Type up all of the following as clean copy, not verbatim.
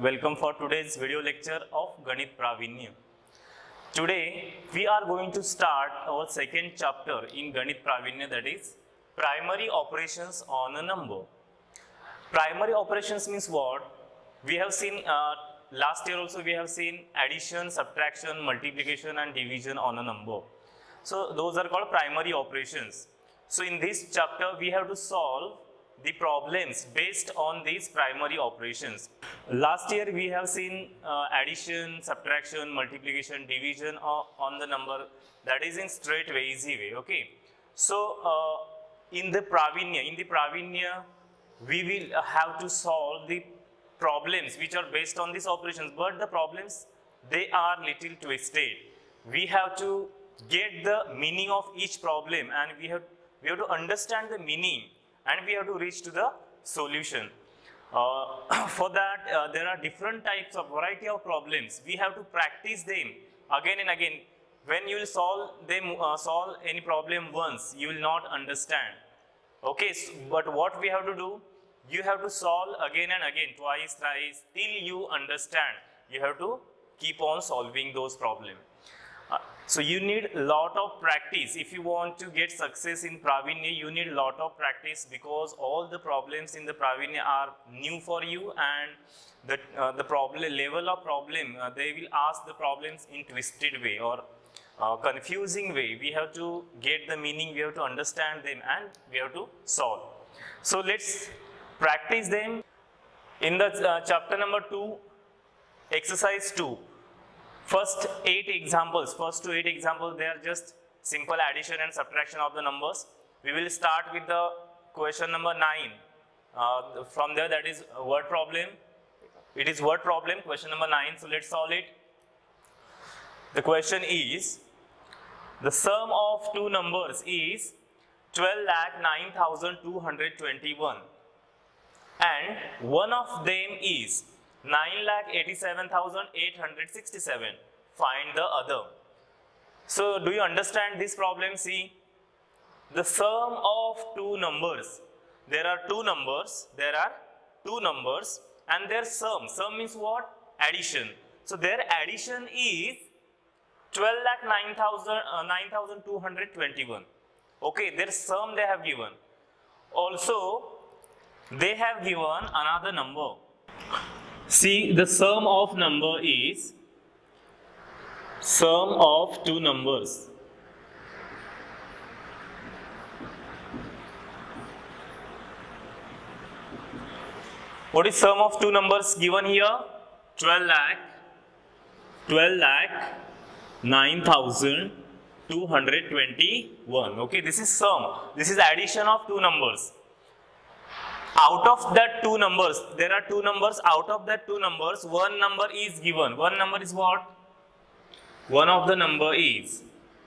welcome for today's video lecture of Ganit Pravinya. Today we are going to start our second chapter in Ganit Pravinya, that is primary operations on a number. Primary operations means what? We have seen last year also we have seen addition, subtraction, multiplication and division on a number. So those are called primary operations. So in this chapter we have to solve the problems based on these primary operations. Last year we have seen addition, subtraction, multiplication, division on the number, that is in straight way, easy way. Okay. So in the Pravinya we will have to solve the problems which are based on these operations, but the problems, they are little twisted. We have to get the meaning of each problem and we have to understand the meaning and we have to reach to the solution. For that there are different types of variety of problems. We have to practice them again and again. When you will solve any problem once, you will not understand. Okay, so, but what we have to do, you have to solve again and again, twice, thrice, till you understand. You have to keep on solving those problems. So you need a lot of practice. If you want to get success in Pravinya, you need a lot of practice, because all the problems in the Pravinya are new for you, and the problem level of problem, they will ask the problems in twisted way or confusing way. We have to get the meaning, we have to understand them, and we have to solve. So let's practice them. In the chapter number 2, exercise 2. First 8 examples, they are just simple addition and subtraction of the numbers. We will start with the question number 9. From there, that is a word problem. It is word problem, question number 9. So let's solve it. The question is, the sum of two numbers is 12,09,221 and one of them is 9,87,867. Find the other. So do you understand this problem? See, the sum of two numbers. There are two numbers and their sum. Sum means what? Addition. So their addition is 12,09,221. Okay, their sum they have given. Also, they have given another number. See, the sum of number is sum of two numbers. What is sum of two numbers given here? 12,09,221. Okay, this is sum. This is addition of two numbers. Out of that two numbers, there are two numbers. Out of that two numbers, one number is given. One number is what? One of the number is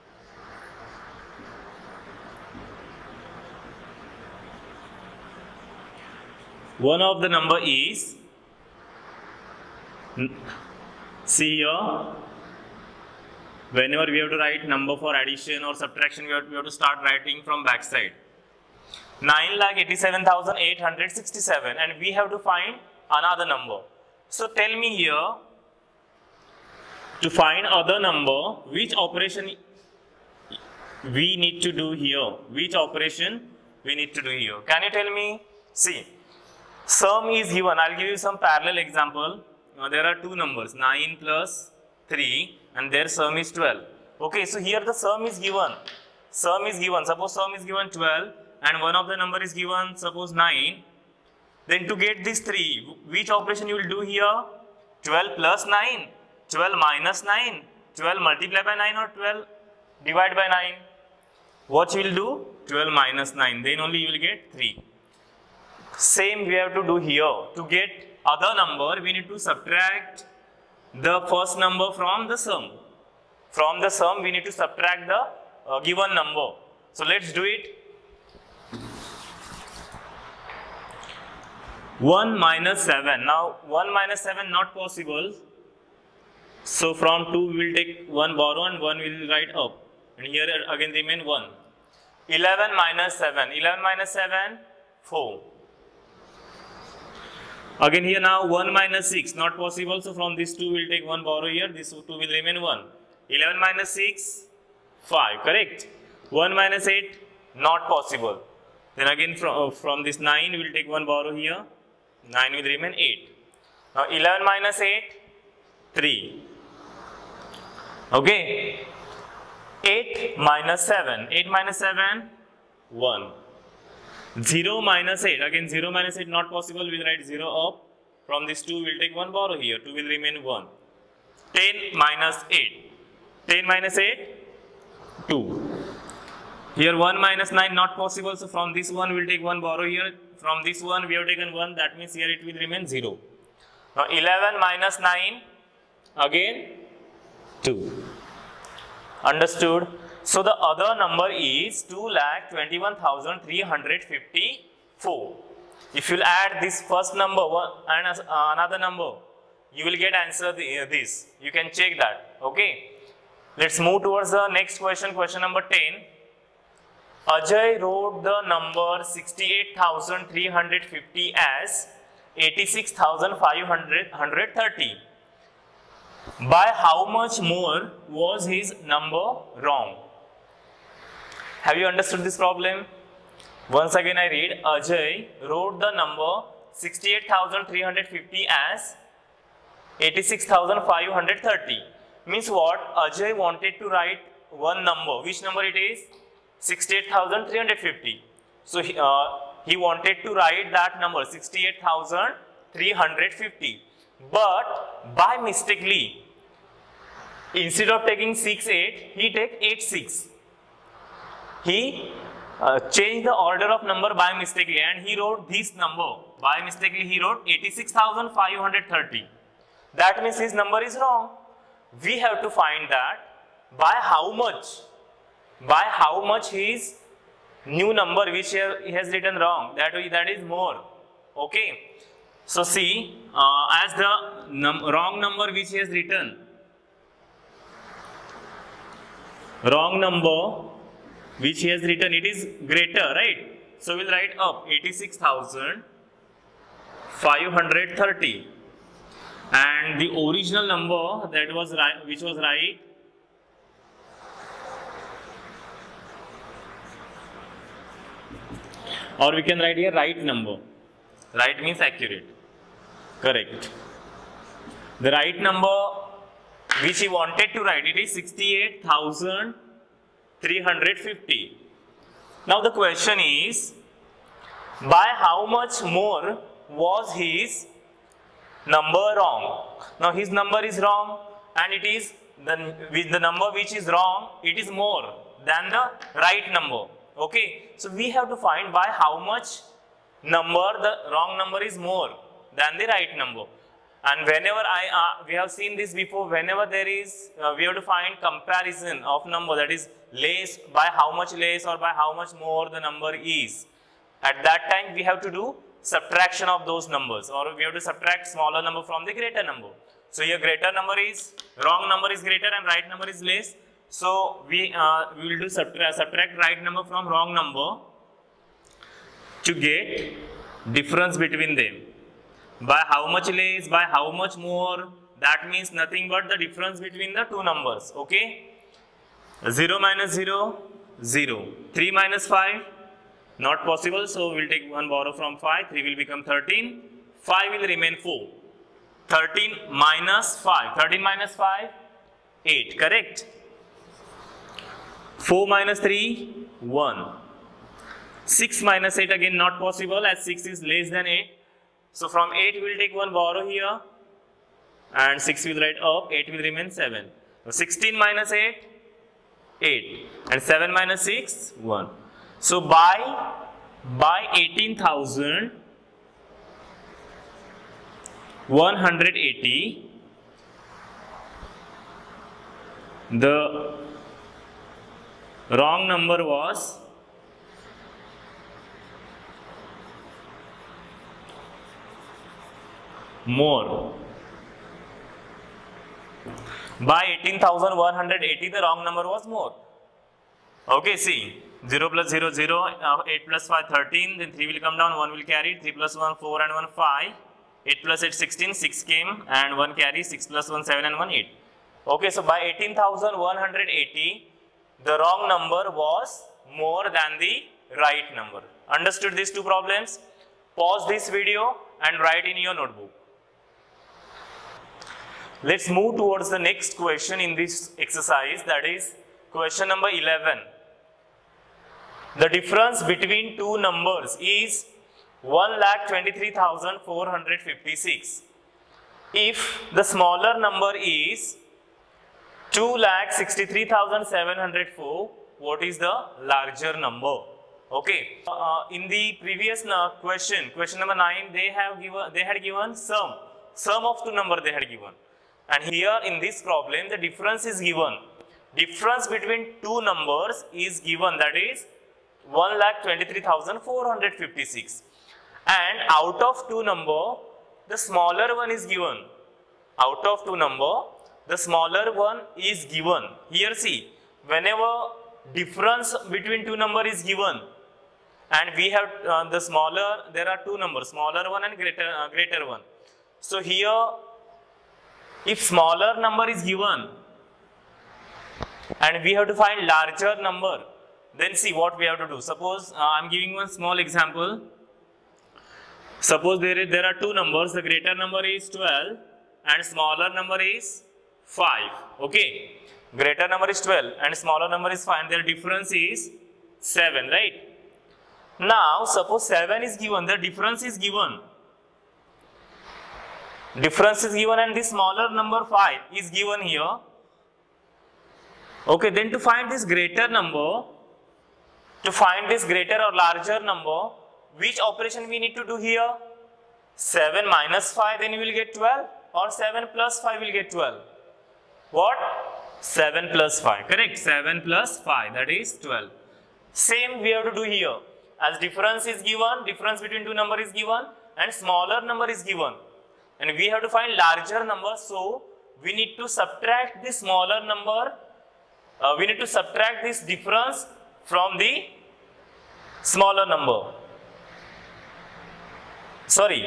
see here, whenever we have to write number for addition or subtraction, we have to start writing from back side. 9,87,867, and we have to find another number. So tell me here, to find other number, which operation we need to do here? Which operation we need to do here? Can you tell me? See, sum is given. I'll give you some parallel example. There are two numbers, 9 plus 3, and their sum is 12. Okay, so here the sum is given. Suppose sum is given 12. And one of the number is given, suppose 9, then to get this 3, which operation you will do here? 12 plus 9, 12 minus 9, 12 multiplied by 9, or 12 divided by 9? What you will do? 12 minus 9, then only you will get 3. Same we have to do here. To get other number, we need to subtract the first number from the sum. From the sum, we need to subtract the given number. So let's do it. 1 minus 7. Now 1 minus 7 not possible. So from 2 we will take 1 borrow and 1 we will write up. And here again remain 1. 11 minus 7. 11 minus 7, 4. Again here now 1 minus 6, not possible. So from this 2 we'll take 1 borrow here. This 2 will remain 1. 11 minus 6, 5. Correct. 1 minus 8, not possible. Then again from this 9 we'll take 1 borrow here. 9 will remain 8. Now 11 minus 8, 3. Okay. 8 minus 7. 8 minus 7, 1. 0 minus 8. Again 0 minus 8 not possible. We'll write 0 up. From this 2 we'll take 1 borrow here. 2 will remain 1. 10 minus 8. 10 minus 8, 2. Here 1 minus 9 not possible. So from this 1 we'll take 1 borrow here. From this 1 we have taken 1. That means here it will remain 0. Now 11 minus 9. Again 2. Understood? So the other number is 2,21,354. If you add this first number and another number, you will get answer this. You can check that. Okay. Let's move towards the next question. Question number 10. Ajay wrote the number 68,350 as 86,530. By how much more was his number wrong? Have you understood this problem? Once again I read, Ajay wrote the number 68,350 as 86,530. Means what? Ajay wanted to write one number. Which number it is? 68,350. So he wanted to write that number 68,350. But by mistakenly, instead of taking 68, he take 86. He changed the order of number by mistakenly and he wrote this number. By mistakenly he wrote 86,530. That means his number is wrong. We have to find that by how much his new number which he has written wrong, that is more. Okay. So see, as the wrong number which he has written, it is greater, right? So we'll write up 86,530, and the original number that was right, which was right, or we can write here right number. Right means accurate. Correct. The right number which he wanted to write, it is 68,350. Now the question is, by how much more was his number wrong? Now his number is wrong, and it is the number which is wrong, it is more than the right number. Okay, so we have to find by how much number the wrong number is more than the right number. And whenever we have seen this before, whenever there is, we have to find comparison of number, that is less, by how much less or by how much more the number is. At that time we have to do subtraction of those numbers, or we have to subtract smaller number from the greater number. So here greater number is, wrong number is greater and right number is less. So we will do subtract right number from wrong number to get difference between them. By how much less, by how much more, that means nothing but the difference between the two numbers. Okay. 0 minus 0, 0. 3 minus 5, not possible. So we'll take one borrow from 5. 3 will become 13. 5 will remain 4. 13 minus 5. 13 minus 5, 8. Correct. 4 minus 3, 1. 6 minus 8 again not possible, as 6 is less than 8. So from 8 we will take one borrow here, and 6 will write up, 8 will remain 7. So 16 minus 8, 8. And 7 minus 6, 1. So by 18,180, the wrong number was more. By 18,180, the wrong number was more. Okay, see, 0 plus 0, 0, 8 plus 5, 13, then 3 will come down, 1 will carry, 3 plus 1, 4 and 1, 5, 8 plus 8, 16, 6 came and 1 carry, 6 plus 1, 7 and 1, 8. Okay, so by 18,180, the wrong number was more than the right number. Understood these two problems? Pause this video and write in your notebook. Let's move towards the next question in this exercise, that is question number 11. The difference between two numbers is 1,23,456. If the smaller number is 2,63,704, what is the larger number? Okay. In the previous question number 9, they had given sum of two numbers they had given. And here in this problem, the difference is given. Difference between two numbers is given, that is 1,23,456. And out of two number, the smaller one is given. Out of two number, the smaller one is given. Here see, whenever difference between two number is given, and we have the smaller, there are two numbers, smaller one and greater one. So here, if smaller number is given and we have to find larger number, then see what we have to do. Suppose I am giving one small example. Suppose there are two numbers, the greater number is 12 and smaller number is 5. Okay, greater number is 12 and smaller number is 5, and their difference is 7, right? Now suppose 7 is given, the difference is given. Difference is given and the smaller number 5 is given here. Okay, then to find this greater number, to find this greater or larger number, which operation we need to do here? 7 minus 5, then you will get 12, or 7 plus 5 will get 12. What? 7 plus 5, correct? 7 plus 5, that is 12. Same we have to do here. As difference is given, difference between two numbers is given, and smaller number is given. And we have to find larger number, so we need to subtract the smaller number, we need to subtract this difference from the smaller number. Sorry,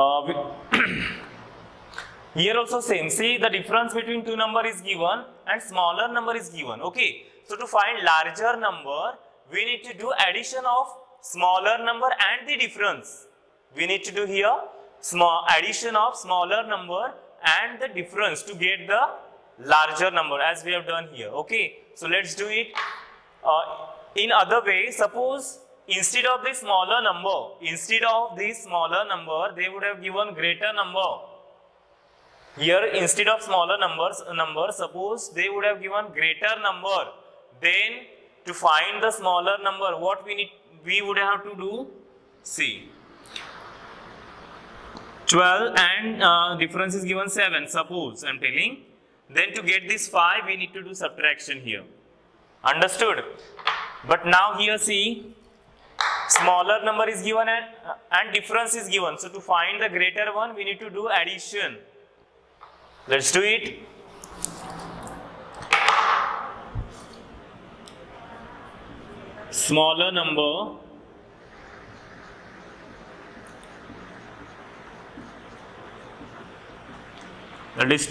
here also same. See, the difference between two number is given and smaller number is given. Okay, so to find larger number, we need to do addition of smaller number and the difference. We need to do here addition of smaller number and the difference to get the larger number, as we have done here. Okay, so let's do it in other way. Suppose instead of this smaller number, they would have given greater number. Here instead of smaller number, suppose they would have given greater number. Then to find the smaller number, what we would have to do? See, 12 and difference is given 7, suppose I am telling. Then to get this 5, we need to do subtraction here. Understood? But now here see, smaller number is given and difference is given. So to find the greater one, we need to do addition. Let's do it. Smaller number that is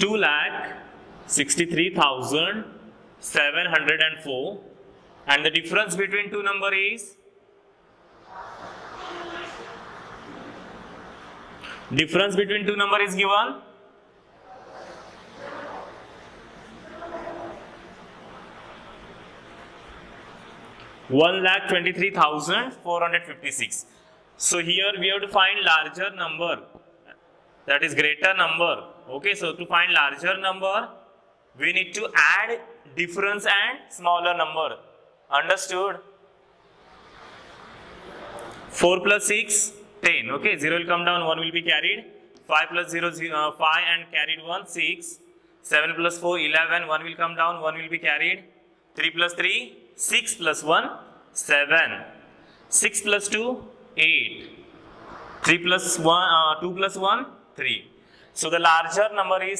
2,63,704, and the difference between two number is given 1,23,456. So here we have to find larger number, that is greater number. Okay, so to find larger number, we need to add difference and smaller number. Understood? 4 plus 6, 10. Okay, 0 will come down, 1 will be carried. 5 plus 0, 5 and carried 1, 6. 7 plus 4, 11. 1 will come down, 1 will be carried. 3 plus 3, 6 plus 1, 7. 6 plus 2, 8. 3 plus 1, 2 plus 1, 3. So the larger number is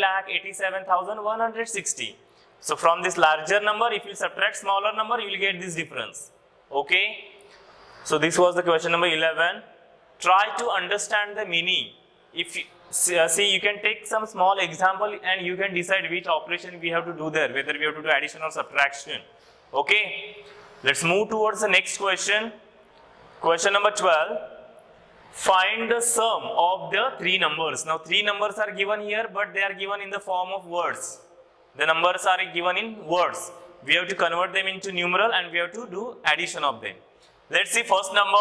3,87,160. So from this larger number, if you subtract smaller number, you will get this difference. Okay. So this was the question number 11. Try to understand the meaning if you see, you can take some small example and you can decide which operation we have to do there, whether we have to do addition or subtraction. Okay, let's move towards the next question. Question number 12. Find the sum of the three numbers. Now, three numbers are given here, but they are given in the form of words. The numbers are given in words. We have to convert them into numeral and we have to do addition of them. Let's see first number.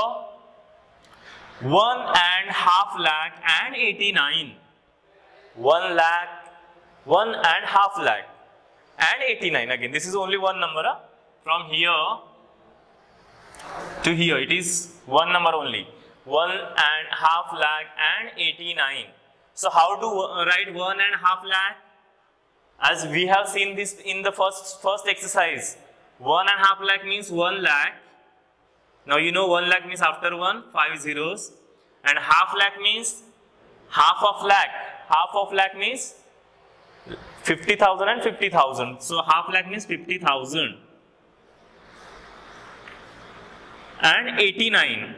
1.5 lakh and 89. 1 lakh, 1.5 lakh and 89. Again, this is only one number. From here to here, it is one number only. 1.5 lakh and 89. So how to write 1.5 lakh? As we have seen this in the first exercise. 1.5 lakh means 1 lakh. Now you know 1 lakh means after 1, 5 zeros. And half lakh means half of lakh. Half of lakh means 50,000 and 50,000. So half lakh means 50,000. And 89.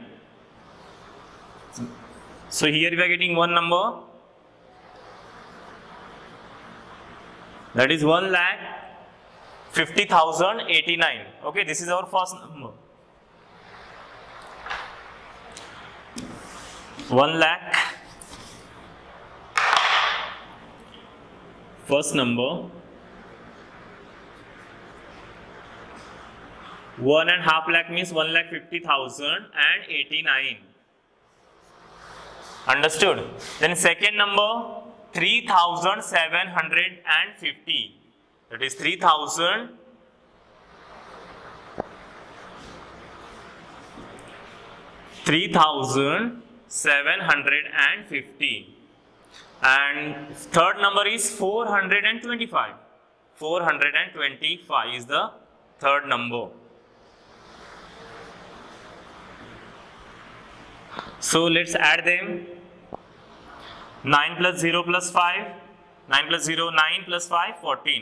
So here we are getting one number. That is 1 lakh 50,089. Okay, this is our first number. 1 lakh. First number. 1.5 lakh means 1,50,089. Understood? Then second number, 3,750. That is 3,750. And third number is 425. 425 is the third number. So let's add them. 9 plus 0 plus 5. 9 plus 0, 9 plus 5, 14.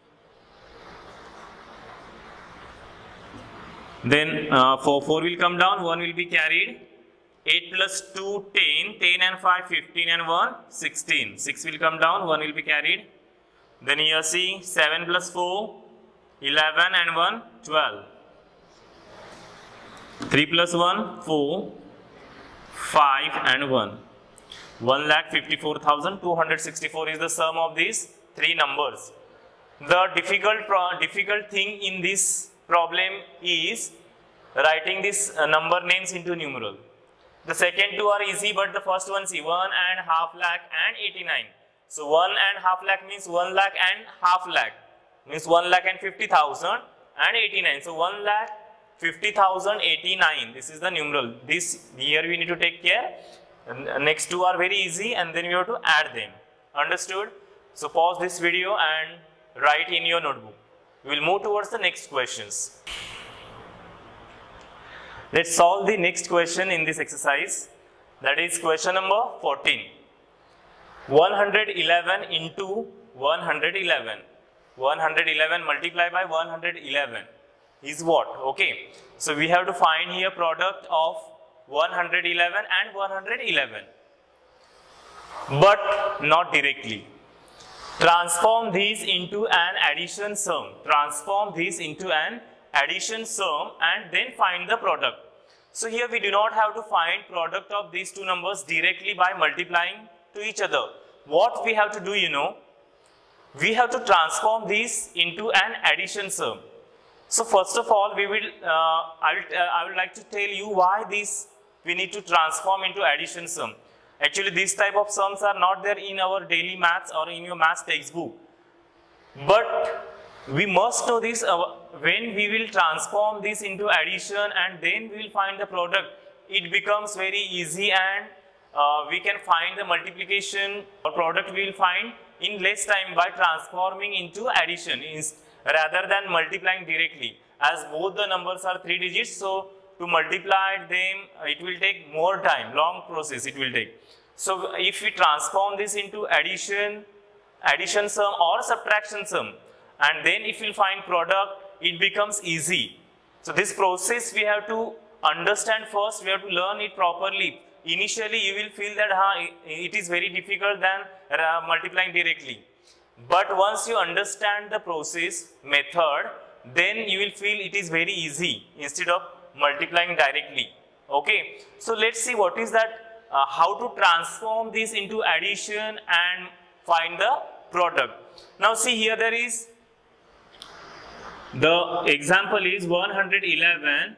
Then 4 will come down, 1 will be carried. 8 plus 2, 10. 10 and 5, 15 and 1, 16. 6 will come down, 1 will be carried. Then here see 7 plus 4, 11 and 1, 12. 3 plus 1, 4. 5 and 1. 1,54,264 is the sum of these three numbers. The difficult thing in this problem is writing this number names into numeral. The second two are easy, but the first one, see, 1.5 lakh and 89. So 1.5 lakh means 1 lakh and half lakh, means 1 lakh and 50,000 and 89. So 1 lakh 50,089. This is the numeral. This here we need to take care. Next two are very easy, and then we have to add them. Understood? So pause this video and write in your notebook. We will move towards the next questions. Let's solve the next question in this exercise. That is question number 14. 111 into 111. 111 multiplied by 111. Is what? Okay, so we have to find here product of 111 and 111, but not directly. Transform these into an addition sum. Transform these into an addition sum and then find the product. So here we do not have to find product of these two numbers directly by multiplying to each other. What we have to do, you know, we have to transform these into an addition sum. So first of all, we will I would like to tell you why this we need to transform into addition sum. Actually, these type of sums are not there in our daily maths or in your maths textbook. But we must know this when we will transform this into addition and then we will find the product. It becomes very easy and we can find the multiplication or product we will find in less time by transforming into addition rather than multiplying directly, as both the numbers are 3 digits. So to multiply them, it will take more time, long process it will take. So if we transform this into addition sum or subtraction sum, and then if we find product, it becomes easy. So this process we have to understand first, we have to learn it properly. initially you will feel that it is very difficult than multiplying directly. But once you understand the process method, then you will feel it is very easy instead of multiplying directly. Okay, so let's see what is that, how to transform this into addition and find the product. Now see here, there is the example is 111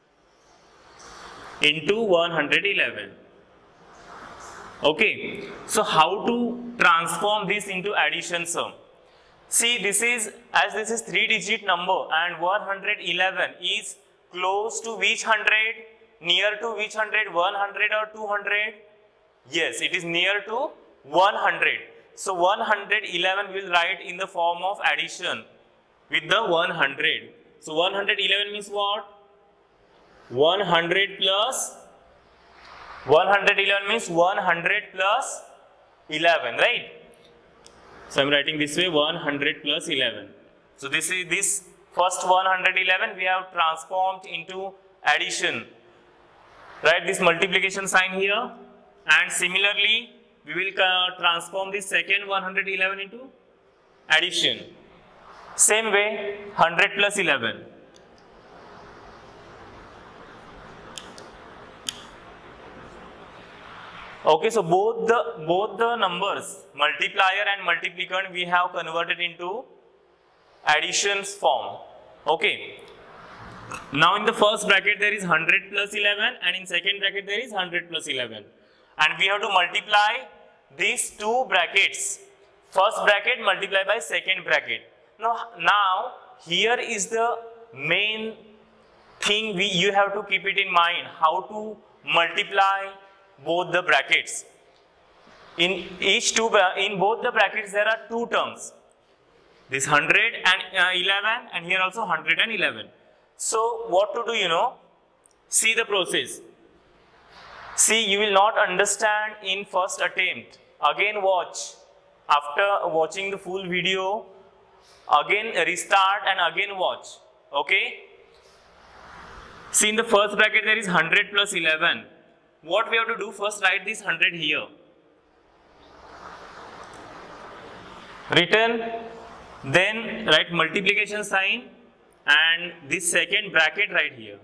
into 111. Okay, so how to transform this into addition sum? See, this is 3-digit number and 111 is close to which 100? Near to which 100? 100 or 200? Yes, it is near to 100. So 111 will write in the form of addition with the 100. So 111 means what? 100 plus 111 means 100 plus 11, right? So I am writing this way, 100 plus 11. So this is this first 111 we have transformed into addition. Write this multiplication sign here, and similarly we will transform this second 111 into addition. Same way, 100 plus 11. Okay, so both the numbers, multiplier and multiplicand, we have converted into additions form. Okay. Now in the first bracket there is 100 plus 11 and in second bracket there is 100 plus 11. And we have to multiply these two brackets. First bracket multiply by second bracket. Now here is the main thing you have to keep it in mind, how to multiply both the brackets. In both the brackets there are two terms, this 111 and here also 111. So what to do, see the process. See, you will not understand in first attempt. Again watch. After watching the full video, again restart and again watch. Okay. See, in the first bracket there is 100 plus 11. What we have to do, first write this 100 here. Written, then write multiplication sign and this second bracket right here.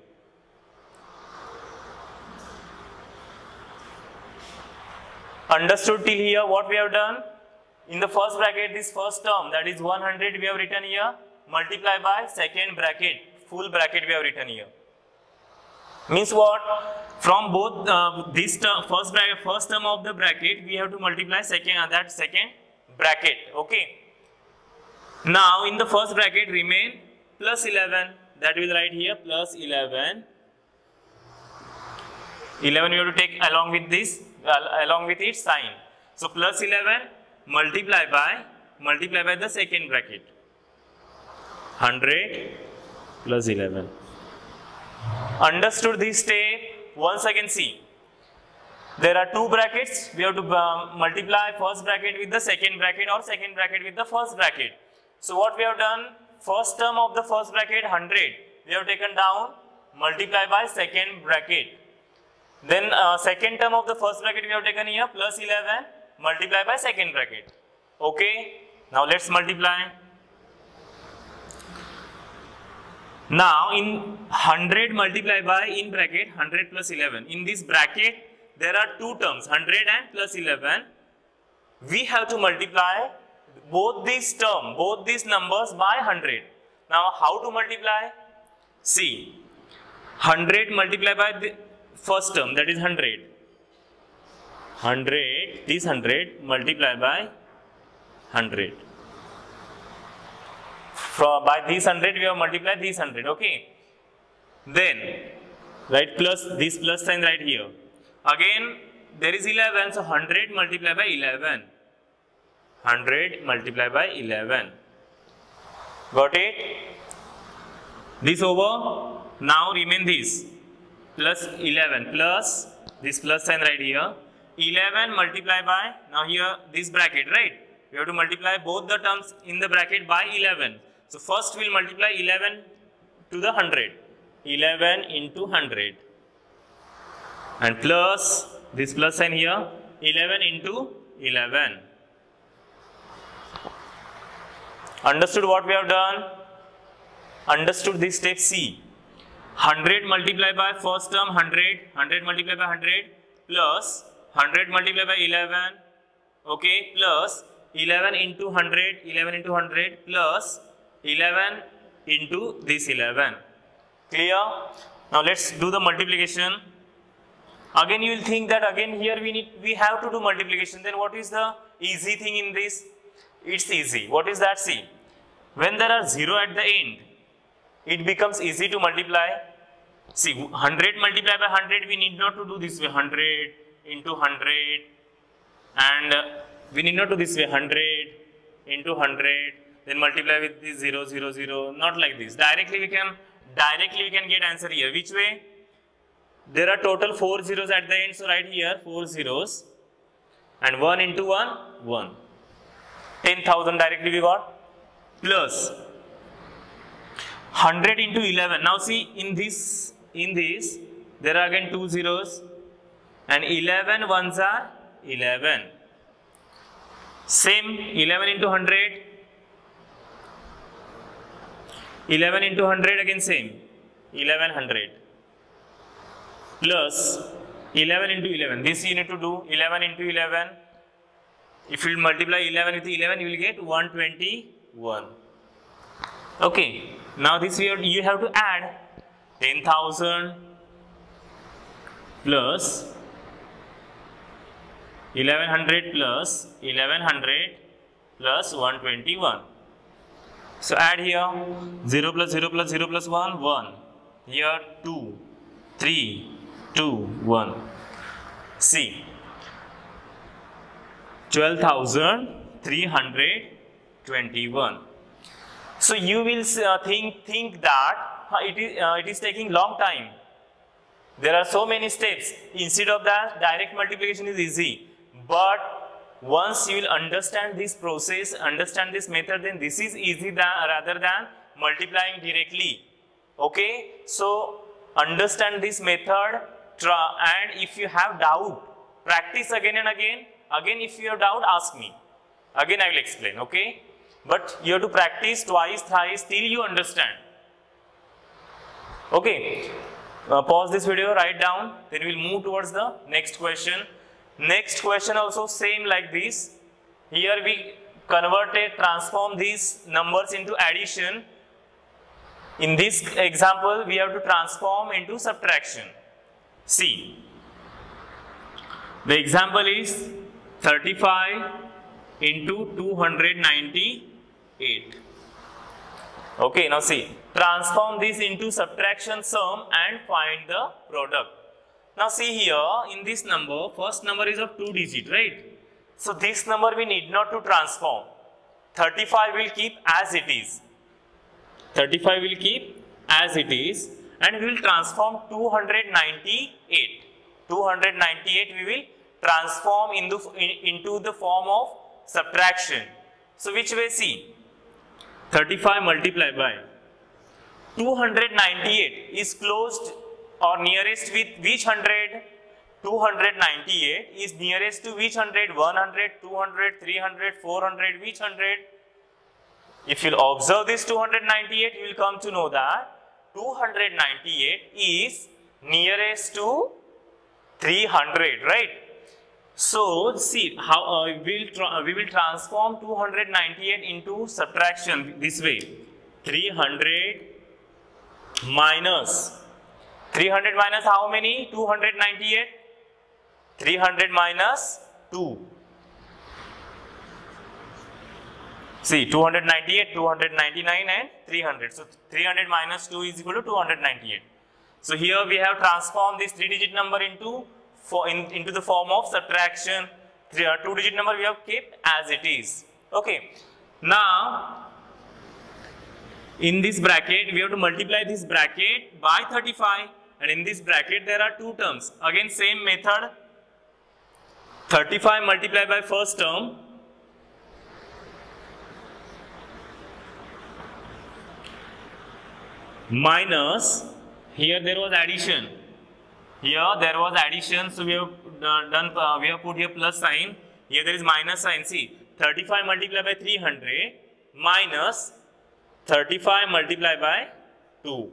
Understood till here what we have done? In the first bracket, this first term, that is 100 we have written here, multiply by second bracket, full bracket we have written here. Means what? From both this term, first term of the bracket, we have to multiply second bracket. Okay. Now in the first bracket remain plus 11, that will write here plus 11. 11 we have to take along with this, along with its sign. So plus 11 multiply by the second bracket. 100 plus 11. Understood this step? Once again see. There are two brackets. We have to multiply first bracket with the second bracket or second bracket with the first bracket. So what we have done? First term of the first bracket 100 we have taken down, multiply by second bracket. Then second term of the first bracket we have taken here plus 11 multiply by second bracket. Okay. Now let's multiply. Now in 100 multiply by in bracket 100 plus 11. In this bracket there are two terms 100 and plus 11. We have to multiply both these numbers by 100. Now how to multiply? See, 100 multiply by the first term, that is 100. 100, this 100 multiply by 100. By this 100 we have multiplied this 100. Okay. Then write plus, this plus sign right here. Again there is 11, so 100 multiply by 11. 100 multiply by 11. Got it? This over. Now remain this plus 11 plus this plus sign right here. 11 multiply by, now here this bracket, right? We have to multiply both the terms in the bracket by 11. So first we will multiply 11 to the 100. 11 into 100 and plus this plus sign here, 11 into 11. Understood what we have done? Understood this step C. 100 multiplied by first term 100, 100 multiplied by 100 plus 100 multiplied by 11, okay, plus 11 into 100, 11 into 100 plus 11 into this 11. Clear? Now let's do the multiplication. Again you will think that again here we have to do multiplication. Then what is the easy thing in this? It's easy. What is that? See, when there are 0 at the end, it becomes easy to multiply. See, 100 multiplied by 100, we need not to do this way, 100 into 100, and we need not do this way, 100 into 100, then multiply with this 0, 0, 0, not like this. Directly we can get answer here. Which way? There are total 4 zeros at the end, so right here 4 zeros, and 1 into 1, 1. 10,000 directly we got, plus 100 into 11. Now see, in this there are again 2 zeros, and 11 ones are 11. Same, 11 into 100, 11 into 100 again same, 1100, plus 11 into 11. This you need to do 11 into 11. If you multiply 11 with 11, you will get 121. Okay, now this you have to add 10,000 plus 1100 plus 1100 plus 121. So add here 0 plus 0 plus 0 plus 1, 1. Here 2, 3, 2, 1. See, 12,321. So you will think that it is taking long time. There are so many steps. Instead of that, direct multiplication is easy. But once you will understand this process, understand this method, then this is easy rather than multiplying directly. Okay? So understand this method, and if you have doubt, practice again and again. Again, if you have doubt, ask me. Again, I will explain. Okay? But you have to practice twice, thrice till you understand. Okay? Pause this video, write down, then we will move towards the next question. Next question also same like this. Here we transform these numbers into addition. In this example, we have to transform into subtraction. See, the example is 35 into 298. Okay, now see, transform this into subtraction sum and find the product. Now see here, in this number, first number is of 2 digit, right? So this number we need not to transform. 35 will keep as it is. 35 will keep as it is, and we will transform 298. 298 we will transform into the form of subtraction. So which way? See, 35 multiplied by 298 is closed or nearest with which 100? 298 is nearest to which 100? 100, 200, 300, 400, which 100? If you observe this 298, you will come to know that 298 is nearest to 300, right? So see how we will transform 298 into subtraction this way. 300 minus how many? 298. 300 minus 2. See, 298, 299 and 300. So 300 minus 2 is equal to 298. So here we have transformed this 3-digit number into the form of subtraction. 2-digit number we have kept as it is. Okay. Now, in this bracket, we have to multiply this bracket by 35. And in this bracket, there are 2 terms. Again, same method. 35 multiplied by first term minus, here there was addition. Here there was addition, so we have done. We have put here plus sign. Here there is minus sign. See, 35 multiplied by 300 minus 35 multiplied by 2.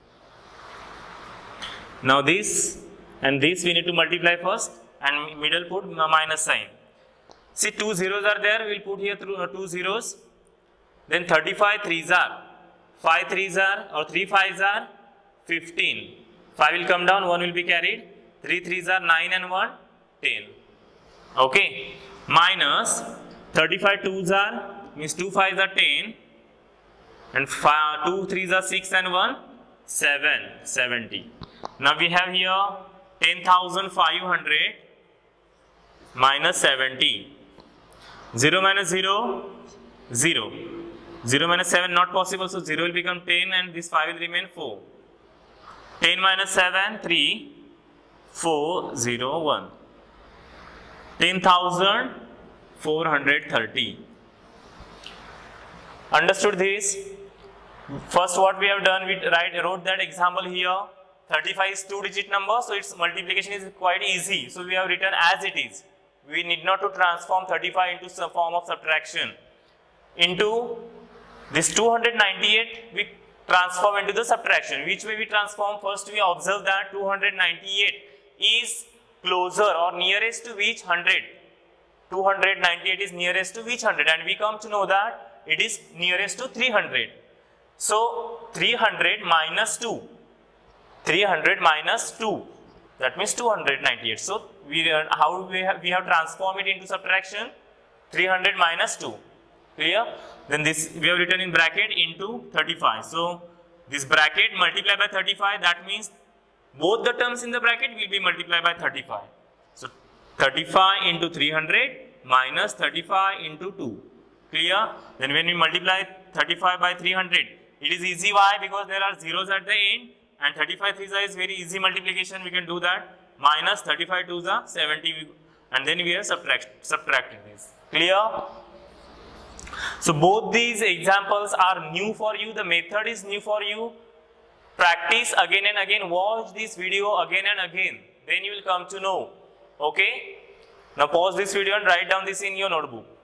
Now this and this we need to multiply first, and middle put minus sign. See, 2 zeros are there. We will put here 2 zeros. Then 35 threes are 5 threes are, or 3 fives are 15. 5 will come down, 1 will be carried. 3 threes are 9 and 1 10. Okay. Minus 35 twos are, means 2 fives are 10, and 2 threes are 6 and 1 7, 70. Now we have here 10,500 minus 70. 0 minus 0, 0. 0 minus 7 not possible, so 0 will become 10 and this 5 will remain 4. 10 minus 7, 3, 4, 0, 1. 10,430. Understood this? First what we have done, we wrote that example here. 35 is 2-digit number, so its multiplication is quite easy. So we have written as it is. We need not to transform 35 into some form of subtraction. Into this 298, we transform into the subtraction. Which way we transform? First we observe that 298 is closer or nearest to which 100? 298 is nearest to which 100? And we come to know that it is nearest to 300. So 300 minus 2. 300 minus 2. That means 298. So how we have transformed it into subtraction? 300 minus 2. Clear? Then this we have written in bracket into 35. So this bracket multiplied by 35, that means both the terms in the bracket will be multiplied by 35. So 35 into 300 minus 35 into 2. Clear? Then when we multiply 35 by 300, it is easy. Why? Because there are zeros at the end, and 35 threes is very easy multiplication. We can do that. Minus 35 twos are 70, and then we are subtracting this. Clear? So both these examples are new for you. The method is new for you. Practice again and again. Watch this video again and again. Then you will come to know. Okay? Now pause this video and write down this in your notebook.